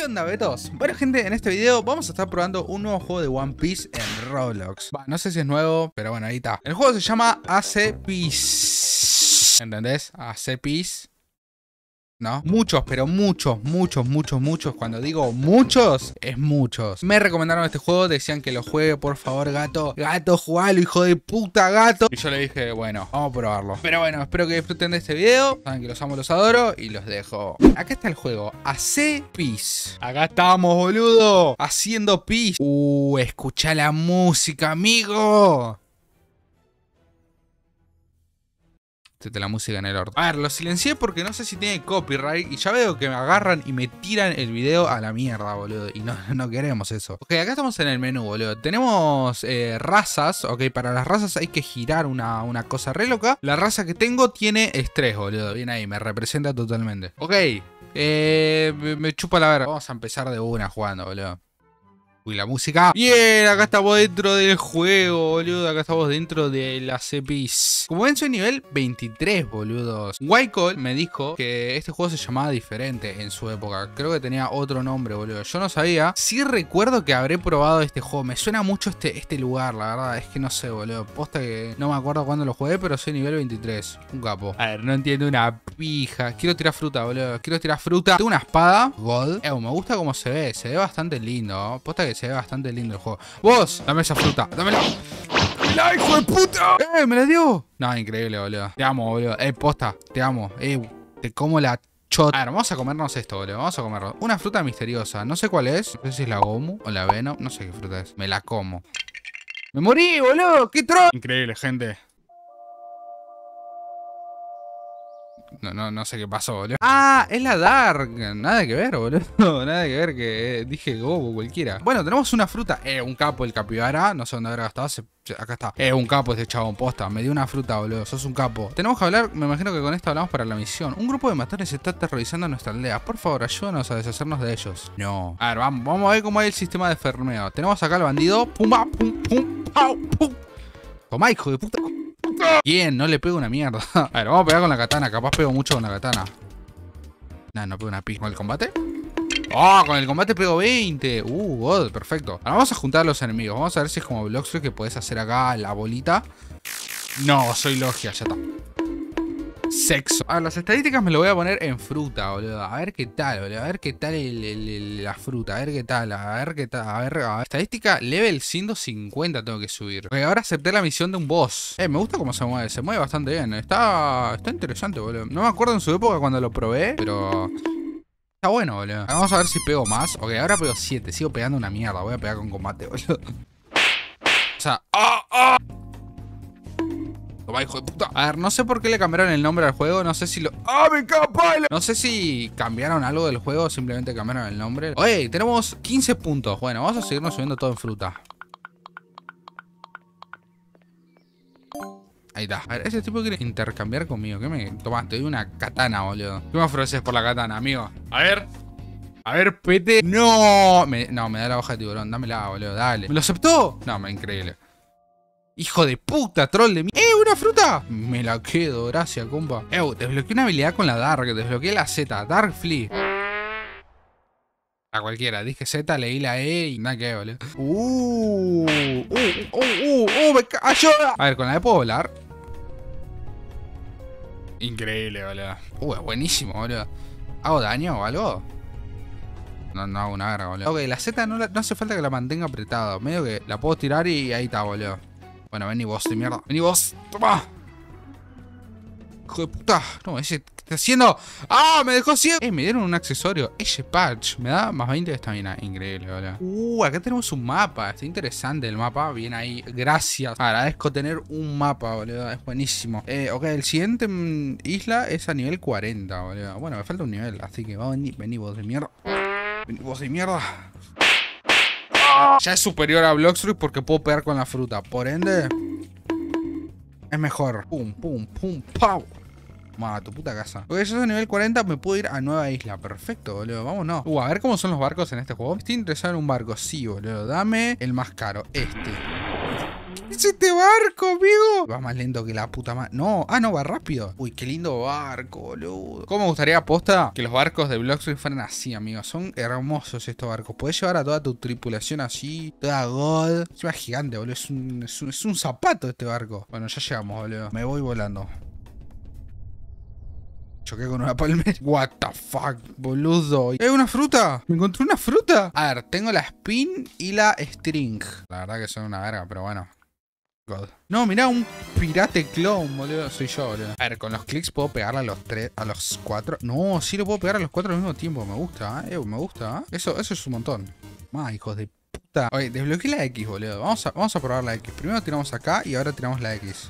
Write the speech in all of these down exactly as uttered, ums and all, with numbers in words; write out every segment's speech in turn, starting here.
onda, betos? Bueno, gente, en este video vamos a estar probando un nuevo juego de One Piece en Roblox. Bah, no sé si es nuevo, pero bueno, ahí está. El juego se llama A C Peace. ¿Entendés? A C Peace. ¿No? Muchos, pero muchos, muchos, muchos, muchos. Cuando digo muchos, es muchos. Me recomendaron este juego, decían que lo juegue, por favor, gato. Gato, jugalo, hijo de puta, gato. Y yo le dije, bueno, vamos a probarlo. Pero bueno, espero que disfruten de este video. Saben que los amo, los adoro y los dejo. Acá está el juego, A C Peace. Acá estamos, boludo, haciendo peace. Uh, escucha la música, amigo. De la música en el orto. A ver, lo silencié porque no sé si tiene copyright. Y ya veo que me agarran y me tiran el video a la mierda, boludo. Y no, no queremos eso. Ok, acá estamos en el menú, boludo. Tenemos eh, razas. Ok, para las razas hay que girar una, una cosa re loca. La raza que tengo tiene estrés, boludo. Bien ahí, me representa totalmente. Ok, eh, me, me chupa la verga. Vamos a empezar de una jugando, boludo. Uy, la música. Bien, acá estamos dentro del juego, boludo. Acá estamos dentro de la A C Peace. Como ven, soy nivel veintitrés, boludos. Wycol me dijo que este juego se llamaba diferente en su época. Creo que tenía otro nombre, boludo. Yo no sabía. Sí recuerdo que habré probado este juego. Me suena mucho este, este lugar, la verdad. Es que no sé, boludo. Posta que no me acuerdo cuándo lo jugué, pero soy nivel veintitrés. Un capo. A ver, no entiendo una pija. Quiero tirar fruta, boludo. Quiero tirar fruta. Tengo una espada. Gold. Eh, me gusta cómo se ve. Se ve bastante lindo, ¿no? Posta que se ve bastante lindo el juego. Vos, dame esa fruta. Dámela. ¡Dámela, hijo de puta! ¡Eh, me la dio! No, increíble, boludo. Te amo, boludo. Eh, posta. Te amo. Eh, te como la chota. A ver, vamos a comernos esto, boludo. Vamos a comerlo. Una fruta misteriosa. No sé cuál es. No sé si es la Gomu o la Venom. No sé qué fruta es. Me la como. ¡Me morí, boludo! ¡Qué troll! Increíble, gente. No, no, no sé qué pasó, boludo. Ah, es la Dark. Nada que ver, boludo. Nada que ver que eh, dije Gobo cualquiera. Bueno, tenemos una fruta. Eh, un capo el capibara. No sé dónde habrá gastado. Se, se, acá está. Eh, un capo este chabón. Posta. Me dio una fruta, boludo. Sos un capo. Tenemos que hablar. Me imagino que con esto hablamos para la misión. Un grupo de matones está aterrorizando nuestra aldea. Por favor, ayúdanos a deshacernos de ellos. No. A ver, vamos, vamos a ver cómo es el sistema de fermeo. Tenemos acá al bandido. Pumba, pum, pum, pau, pum. Toma, hijo de puta. Bien, no le pego una mierda. A ver, vamos a pegar con la katana. Capaz pego mucho con la katana. Nah, no pego una pija. ¿Con el combate? Oh, con el combate pego veinte. Uh, God, perfecto. Ahora vamos a juntar a los enemigos. Vamos a ver si es como Bloxroid que podés hacer acá la bolita. No, soy Logia, ya está. Sexo. A ver, las estadísticas me lo voy a poner en fruta, boludo. A ver qué tal, boludo. A ver qué tal el, el, el, la fruta. A ver qué tal. A ver qué tal. A ver, a ver. Estadística level ciento cincuenta tengo que subir. Ok, ahora acepté la misión de un boss. Eh, me gusta cómo se mueve. Se mueve bastante bien. Está, está interesante, boludo. No me acuerdo en su época cuando lo probé, pero está bueno, boludo. Vamos a ver si pego más. Ok, ahora pego siete. Sigo pegando una mierda. Voy a pegar con combate, boludo. O sea, ¡ah! ¡Ah! Toma, hijo de puta. A ver, no sé por qué le cambiaron el nombre al juego. No sé si lo... ¡Ah, me capa! No sé si cambiaron algo del juego o simplemente cambiaron el nombre. Oye, tenemos quince puntos. Bueno, vamos a seguirnos subiendo todo en fruta. Ahí está. A ver, ese tipo quiere intercambiar conmigo. ¿Qué me... Toma, te doy una katana, boludo. ¿Qué me ofreces por la katana, amigo? A ver... A ver, pete. ¡No! Me... No, me da la hoja de tiburón. Dámela, boludo. Dale. ¿Me lo aceptó? No, me increíble. Hijo de puta, troll de mí. ¡Eh, una fruta! Me la quedo, gracias, compa. Eh, desbloqueé una habilidad con la Dark. Desbloqueé la Z, Dark Flea. A cualquiera, dije Z, leí la E y nada que, boludo. Uh, uh, uh, uh, uh, me cayó. A ver, con la E puedo volar. Increíble, boludo. Uh, es buenísimo, boludo. ¿Hago daño o algo? No, no hago una verga, boludo. Ok, la Z no, la, no hace falta que la mantenga apretada. Medio que la puedo tirar y ahí está, boludo. Bueno, vení vos de mierda. Vení vos. Toma. Hijo de puta. No, ese... ¿Qué está haciendo? ¡Ah! Me dejó ciego. Eh, me dieron un accesorio. Ese patch. Me da más veinte de estamina. Increíble, boludo. Uh, acá tenemos un mapa. Está interesante el mapa. Bien ahí. Gracias. Agradezco tener un mapa, boludo. Es buenísimo. Eh, ok, el siguiente mmm, isla es a nivel cuarenta, boludo. Bueno, me falta un nivel. Así que vamos a venir. Vení vos de mierda. Vení vos de mierda. Ya es superior a Bloxroid porque puedo pegar con la fruta. Por ende, es mejor. Pum, pum, pum, pau. Toma, tu puta casa. Ok, yo soy a nivel cuarenta, me puedo ir a Nueva Isla. Perfecto, boludo. Vámonos. Uh, a ver cómo son los barcos en este juego. Estoy interesado en un barco. Sí, boludo. Dame el más caro. Este. ¿Qué es este barco, amigo? Va más lento que la puta madre. No, ah, no, va rápido. Uy, qué lindo barco, boludo. ¿Cómo me gustaría, aposta, que los barcos de Bloxburg fueran así, amigos? Son hermosos estos barcos. Podés llevar a toda tu tripulación así, toda god. Es más gigante, boludo. Es un, es un, es un zapato este barco. Bueno, ya llegamos, boludo. Me voy volando. Choqué con una palmera. What the fuck, boludo. ¿Hay una fruta? ¿Me encontré una fruta? A ver, tengo la spin y la string. La verdad que son una verga, pero bueno. God. No, mirá, un pirate clone, boludo. Soy yo, boludo. A ver, con los clics puedo pegarle a los tres, a los cuatro. No, sí lo puedo pegar a los cuatro al mismo tiempo. Me gusta, eh. Me gusta, ¿eh? Eso, eso es un montón. Más, hijos de puta. Oye, desbloqueé la X, boludo. Vamos a, vamos a probar la X. Primero tiramos acá y ahora tiramos la X.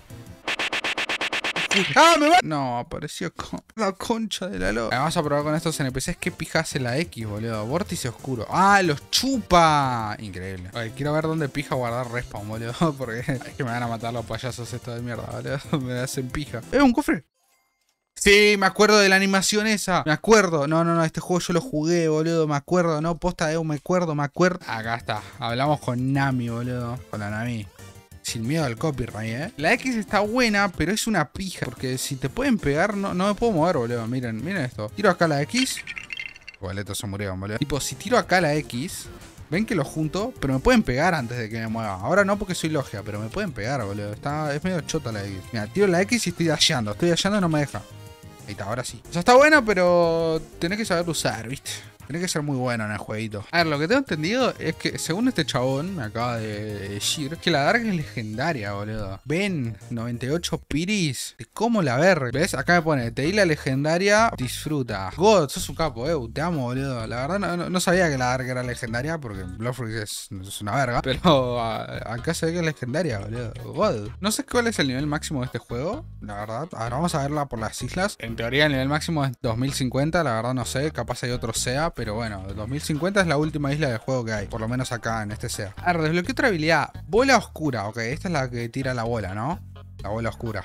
¡Ah, me va! No, apareció con la concha de la loca. Vamos a probar con estos N P Cs. ¿Qué pija hace la X, boludo? Vórtice oscuro. ¡Ah, los chupa! Increíble. Oye, quiero ver dónde pija guardar respawn, boludo. Porque es que me van a matar los payasos estos de mierda, boludo. Me hacen pija. ¡Eh, un cofre! Sí, me acuerdo de la animación esa. Me acuerdo. No, no, no. Este juego yo lo jugué, boludo. Me acuerdo. No, posta de me acuerdo, me acuerdo. Acá está. Hablamos con Nami, boludo. Con la Nami. Sin miedo al copyright, ¿eh? La X está buena, pero es una pija. Porque si te pueden pegar, no, no me puedo mover, boludo. Miren, miren esto. Tiro acá la X. Boletos se murieron, boludo. Tipo, si tiro acá la X, ven que lo junto, pero me pueden pegar antes de que me mueva. Ahora no porque soy logia, pero me pueden pegar, boludo. Está, es medio chota la X. Mira, tiro la X y estoy dasheando. Estoy dasheando y no me deja. Ahí está, ahora sí. O sea, está buena, pero tenés que saber usar, ¿viste? Tiene que ser muy bueno en el jueguito. A ver, lo que tengo entendido es que, según este chabón, me acaba de decir, que la Dark es legendaria, boludo. Ven, noventa y ocho piris. ¿Cómo la ver? ¿Ves? Acá me pone, te di la legendaria, disfruta. God, sos un capo, eh. Te amo, boludo. La verdad, no, no, no sabía que la Dark era legendaria, porque Bloxburg es, es una verga. Pero a, acá se ve que es legendaria, boludo. God. No sé cuál es el nivel máximo de este juego, la verdad. Ahora vamos a verla por las islas. En teoría, el nivel máximo es dos mil cincuenta, la verdad no sé. Capaz hay otro S E A. Pero bueno, dos mil cincuenta es la última isla del juego que hay. Por lo menos acá en este S E A. A ver, desbloqueé otra habilidad. Bola oscura. Ok, esta es la que tira la bola, ¿no? La bola oscura.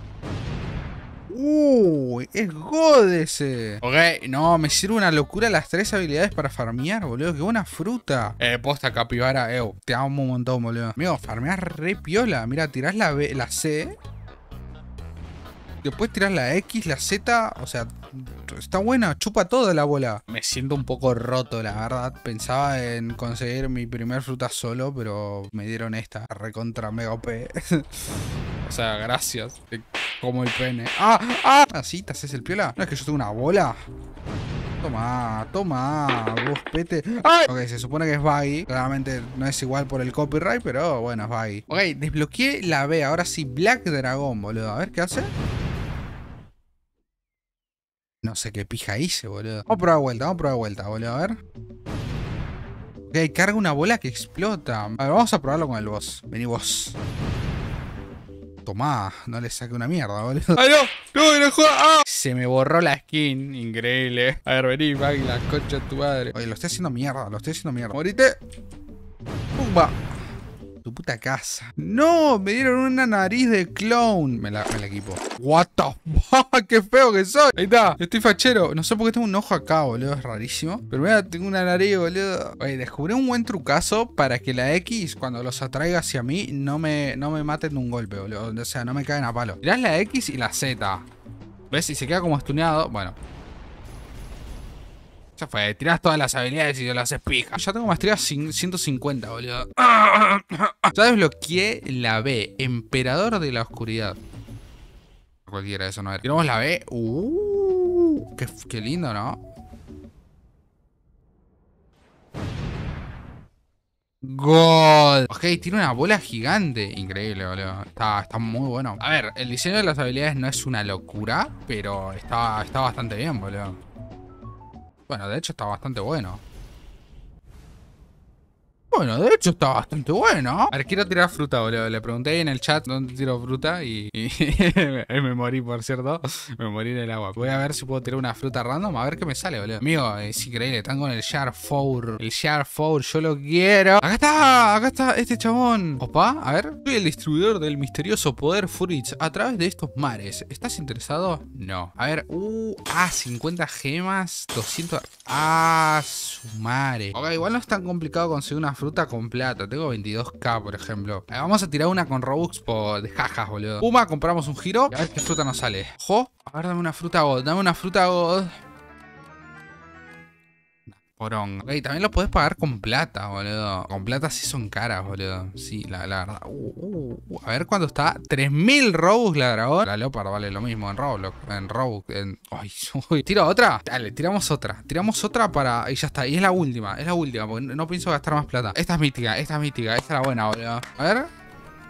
Uy, es God ese. Ok, no, me sirve una locura las tres habilidades para farmear, boludo. Qué buena fruta. Eh, posta, capibara. Eh, te amo un montón, boludo. Amigo, farmear re piola. Mira, tirás la, B, la C. Después tirás la X, la Z. O sea, está buena, chupa toda la bola. Me siento un poco roto, la verdad. Pensaba en conseguir mi primer fruta solo, pero me dieron esta. Recontra mega O P. O sea, gracias. Como el pene. ¡Ah! ¡Ah! ¿Así te haces el piola? ¿No es que yo tengo una bola? Toma, toma, vos pete. ¡Ay! Ok, se supone que es buggy. Claramente no es igual por el copyright, pero bueno, es buggy. Ok, desbloqueé la B. Ahora sí, Black Dragon, boludo. A ver qué hace. No sé qué pija hice, boludo. Vamos a probar vuelta, vamos a probar vuelta, boludo. A ver. Ok, carga una bola que explota. A ver, vamos a probarlo con el boss. Vení vos. Tomá, no le saque una mierda, boludo. ¡Ay, no! ¡No, no jodas! ¡Ah! Se me borró la skin. Increíble. A ver, vení, Maggie, la concha de tu madre. Oye, lo estoy haciendo mierda, lo estoy haciendo mierda. Morite. ¡Pumba! Tu puta casa. No, me dieron una nariz de clown. Me la, me la equipo. What the fuck, qué feo que soy. Ahí está, estoy fachero. No sé por qué tengo un ojo acá, boludo. Es rarísimo. Pero mira, tengo una nariz, boludo. Oye, descubrí un buen trucazo para que la X, cuando los atraiga hacia mí, no me, no me maten de un golpe, boludo. O sea, no me caen a palo. Tirás la X y la Z. ¿Ves? Y se queda como estuneado. Bueno. Ya fue, tirás todas las habilidades y yo las haces pija. Ya tengo maestría ciento cincuenta, boludo. Ya desbloqueé la B, Emperador de la Oscuridad. Cualquiera de eso no era. Tiramos la B. Uh, qué, qué lindo, ¿no? God. Ok, tiene una bola gigante. Increíble, boludo. Está, está muy bueno. A ver, el diseño de las habilidades no es una locura, pero está, está bastante bien, boludo. Bueno, de hecho está bastante bueno. Bueno, de hecho está bastante bueno. A ver, quiero tirar fruta, boludo. Le pregunté ahí en el chat dónde tiro fruta y, y me morí, por cierto. Me morí en el agua. Voy a ver si puedo tirar una fruta random. A ver qué me sale, boludo. Amigo, es increíble. Están con el Share cuatro. El Share cuatro, yo lo quiero. Acá está, acá está este chabón. Opa, a ver. Soy el distribuidor del misterioso poder Fruits a través de estos mares. ¿Estás interesado? No. A ver, uh, ah, cincuenta gemas, doscientos. Ah, su madre. Ok, igual no es tan complicado conseguir una fruta fruta con plata. Tengo veintidós K, por ejemplo. Eh, vamos a tirar una con Robux por de jajas, boludo. Puma, compramos un giro. Y a ver qué fruta nos sale. Ojo. A ver, dame una fruta God. Dame una fruta God. Poronga. Ok, también lo podés pagar con plata, boludo. Con plata sí son caras, boludo. Sí, la, la verdad. Uh, uh, uh. A ver cuánto está. tres mil Robux la dragón. La Leopard vale lo mismo en Roblox. En Robux. En... Ay, uy. ¿Tiro otra? Dale, tiramos otra. Tiramos otra para... Y ya está. Y es la última. Es la última. Porque no pienso gastar más plata. Esta es mítica. Esta es mítica. Esta es la buena, boludo. A ver.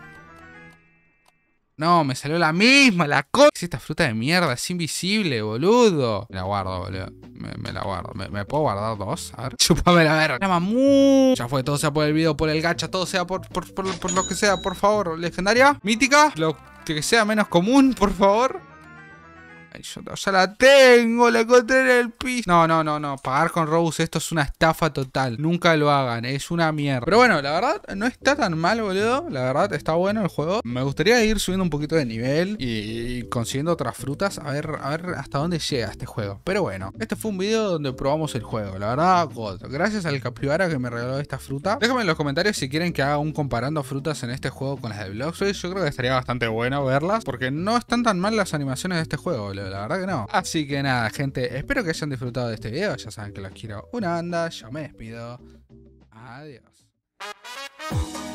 No, me salió la misma, la co... Es esta fruta de mierda, es invisible, boludo. Me la guardo, boludo. Me, me la guardo. ¿Me, ¿Me puedo guardar dos? A ver. Chúpame la verga. La mamú. Ya fue, todo sea por el video, por el gacha, todo sea por, por, por, por lo que sea, por favor. Legendaria, mítica, lo que sea menos común, por favor. Ay, yo ya la tengo, la encontré en el piso. No, no, no, no. Pagar con Robux, esto es una estafa total. Nunca lo hagan, es una mierda. Pero bueno, la verdad, no está tan mal, boludo. La verdad, está bueno el juego. Me gustaría ir subiendo un poquito de nivel y, y consiguiendo otras frutas. A ver, a ver hasta dónde llega este juego. Pero bueno, este fue un video donde probamos el juego. La verdad, God. Gracias al capibara que me regaló esta fruta. Déjame en los comentarios si quieren que haga un comparando frutas en este juego con las de Bloxroid. Yo creo que estaría bastante bueno verlas, porque no están tan mal las animaciones de este juego, boludo. La verdad que no. Así que nada, gente, espero que hayan disfrutado de este video. Ya saben que los quiero una banda. Yo me despido. Adiós.